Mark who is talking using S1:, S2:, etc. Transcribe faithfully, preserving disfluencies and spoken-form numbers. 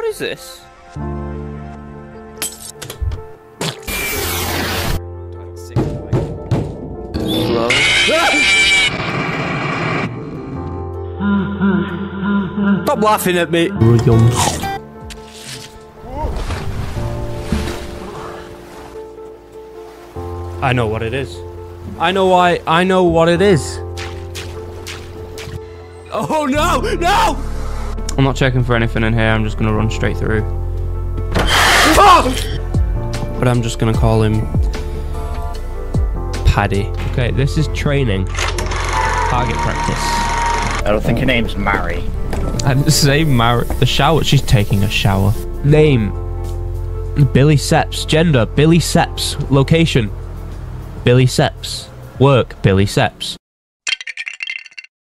S1: is this? Hello? Stop laughing at me. I know what it is. I know why. I know what it is. Oh no! No! I'm not checking for anything in here. I'm just gonna run straight through. But I'm just gonna call him Paddy. Okay, this is training. Target practice.
S2: I don't think her name's Mary.
S1: I didn't say Mary. The shower. She's taking a shower. Name. Billy Seps. Gender. Billy Seps. Location. Billy Seps. Work. Billy Seps.